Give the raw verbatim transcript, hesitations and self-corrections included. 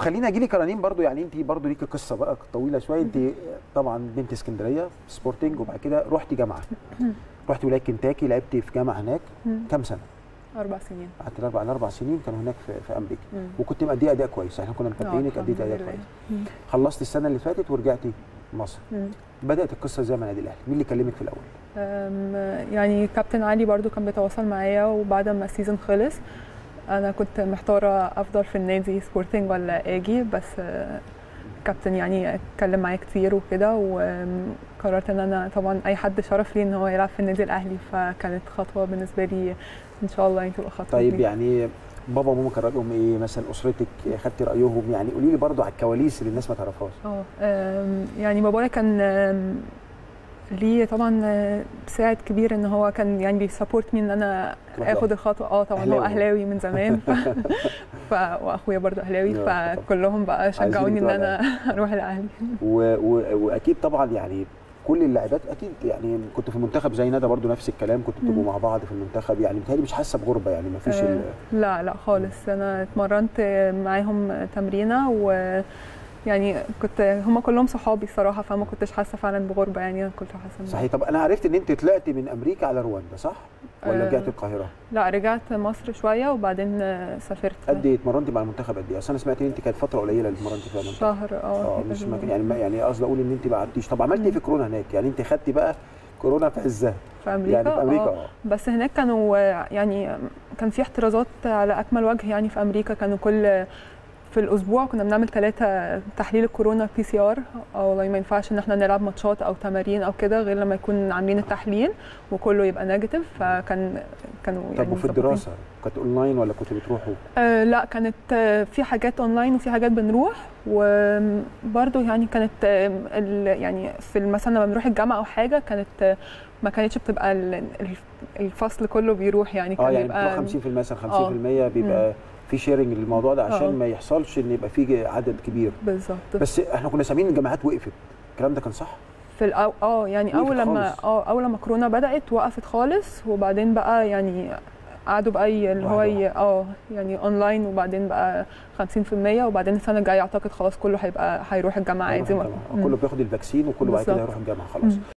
خليني اجي لك رنين برضو، يعني انت برضو ليكي قصه بقى طويله شويه. انت طبعا بنت اسكندريه سبورتنج، وبعد كده رحتي جامعه، رحتي ولايه كنتاكي، لعبتي في جامعه هناك كام سنه؟ اربع سنين. قعدت اربع اربع سنين كانوا هناك في, في امريكا. مم. وكنت مأديه اداء كويس، احنا كنا متابعينك اديتي اداء كويس. خلصت السنه اللي فاتت ورجعتي مصر. مم. بدات القصه ازاي مع النادي الاهلي؟ مين اللي كلمك في الاول؟ يعني كابتن علي برضو كان بيتواصل معايا، وبعد ما السيزون خلص انا كنت محتاره افضل في النادي سبورتنج ولا اجي، بس كابتن يعني اتكلم معايا كتير وكده، وقررت ان انا طبعا اي حد شرف لي ان هو يلعب في النادي الاهلي، فكانت خطوه بالنسبه لي ان شاء الله يعني تبقى خطوه. طيب دي. يعني بابا وماما كان رايهم ايه مثلا؟ اسرتك خدتي رايهم؟ يعني قولي لي برضو على الكواليس اللي الناس ما تعرفهاش. اه يعني بابايا كان ليه طبعا ساعد كبير ان هو كان يعني بيسابورت مي ان انا اخد الخطوه. اه طبعا أهلاوي. هو اهلاوي من زمان ف... ف... واخويا برضو اهلاوي، فكلهم بقى شجعوني ان انا اروح الاهلي. و... و... واكيد طبعا يعني كل اللاعبات اكيد يعني كنت في المنتخب زي ندى برضو نفس الكلام، كنتوا بتبقوا مع بعض في المنتخب، يعني بتهيألي مش حاسه بغربه يعني ما فيش؟ أه ال... لا لا خالص. انا اتمرنت معاهم تمرينه، و يعني كنت هم كلهم صحابي الصراحه، فما كنتش حاسه فعلا بغربه، يعني كنت حاسه. صحيح. طب انا عرفت ان انت طلعتي من امريكا على رواندا صح؟ ولا أه رجعتي القاهره؟ لا رجعت مصر شويه وبعدين سافرت. قد ايه اتمرنتي مع المنتخب؟ قد ايه؟ اصل انا سمعت ان انت كانت فتره قليله اللي اتمرنتي فيها المنتخب. شهر. اه مش مكان يعني يعني قصدي اقول ان انت ما قعدتيش. طب عملتي ايه في كورونا هناك؟ يعني انت خدتي بقى كورونا في عزها في امريكا. يعني في امريكا اه بس هناك كانوا يعني كان في احترازات على اكمل وجه. يعني في امريكا كانوا كل في الاسبوع كنا بنعمل ثلاثه تحليل الكورونا بي سي ار، او ما ينفعش ان احنا نلعب ماتشات او تمارين او كده غير لما يكون عاملين التحليل وكله يبقى نيجاتيف. فكان كانوا يعني. طب وفي الدراسه كانت اونلاين ولا كنتوا بتروحوا؟ آه لا كانت في حاجات اونلاين وفي حاجات بنروح، وبرده يعني كانت يعني في مثلا لما بنروح الجامعه او حاجه كانت ما كانتش بتبقى الفصل كله بيروح، يعني كان اه يعني بيبقى خمسين في المية مثلا خمسين في المية بيبقى مم. في شيرنج للموضوع ده عشان أوه. ما يحصلش ان يبقى في عدد كبير. بالظبط. بس احنا كنا سامعين الجامعات وقفت، الكلام ده كان صح؟ في الأو... اه يعني اول لما اه اول لما كورونا بدات وقفت خالص، وبعدين بقى يعني قعدوا بقى اللي هو اه يعني اونلاين، وبعدين بقى خمسين في المية، وبعدين السنه الجايه اعتقد خلاص كله هيبقى هيروح الجامعه عادي. كله بياخد الفاكسين وكله بعد كده هيروح الجامعه خلاص.